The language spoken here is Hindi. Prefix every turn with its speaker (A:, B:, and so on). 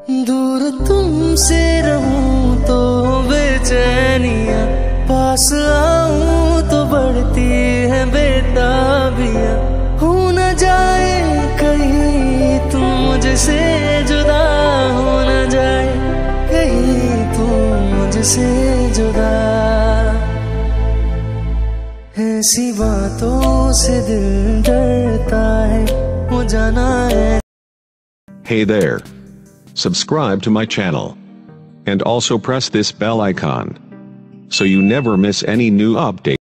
A: दूर तुमसे रहूं तो बेचैनियां, पास आऊं तो बढ़ती है बेताबियां। हो न जाए कहीं तुम मुझसे जुदा, हो न जाए कहीं तुम मुझसे जुदा। ऐसी बातों से दिल डरता है, वो जाना है।
B: Hey there. Subscribe to my channel. And also press this bell icon, so you never miss any new update.